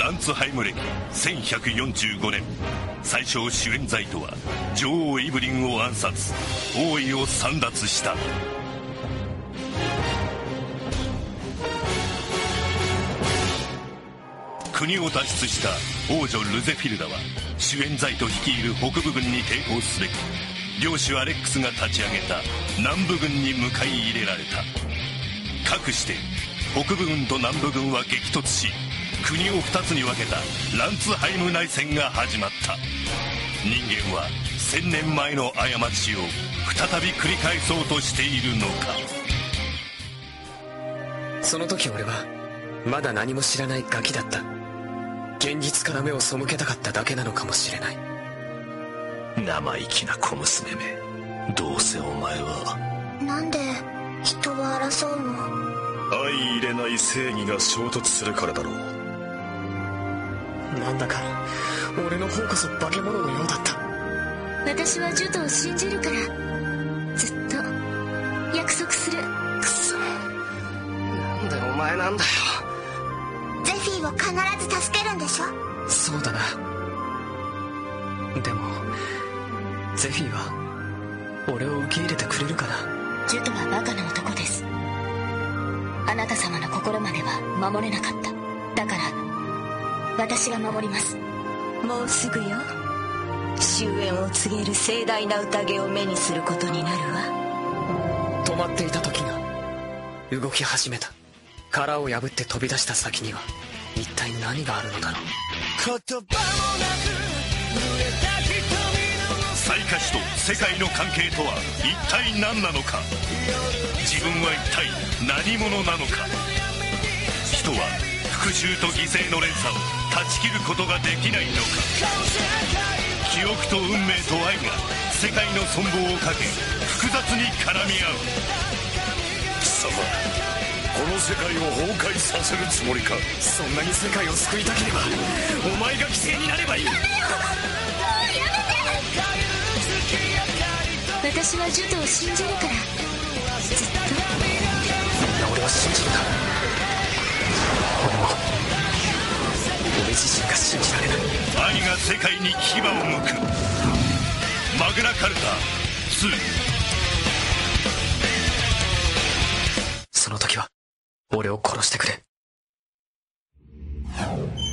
ランツハイム歴1145年、最小主演ザイトは女王イブリンを暗殺、王位を簒奪した。国を脱出した王女ルゼフィルダは主演ザイト率いる北部軍に抵抗すべく、領主アレックスが立ち上げた南部軍に迎え入れられた。かくして北部軍と南部軍は激突し、国を2つに分けたランツハイム内戦が始まった。人間は1000年前の過ちを再び繰り返そうとしているのか。 その時俺はまだ何も知らないガキだった。現実から目を背けたかっただけなのかもしれない。 生意気な小娘め、どうせお前は。 なんで人は争うの？ 相入れない正義が衝突するからだろう。 なんだか俺の方こそ化け物のようだった。 私はジュトを信じるから、ずっと約束する。 くそ、なんでお前なんだよ。 ゼフィーを必ず助けるんでしょ？ そうだな。でもゼフィーは俺を受け入れてくれるかな。 ジュトはバカな男です。あなた様の心までは守れなかった。だから私が守ります。 もうすぐよ。終焉を告げる盛大な宴を目にすることになるわ。 止まっていた時が動き始めた。殻を破って飛び出した先には一体何があるのだろう。 雑賀氏と世界の関係とは一体何なのか。自分は一体何者なのか。人は復讐と犠牲の連鎖を断ち切ることができないのか。記憶と運命と愛が世界の存亡をかけ複雑に絡み合う。 貴様、この世界を崩壊させるつもりか。 そんなに世界を救いたければお前が犠牲になればいい。 やめて。私はジュトを信じるから、ずっと。 みんな俺を信じるか。俺も俺自身が信じられない。 愛が世界に牙を向く。マグナカルタ2。 その時は俺を殺してくれ。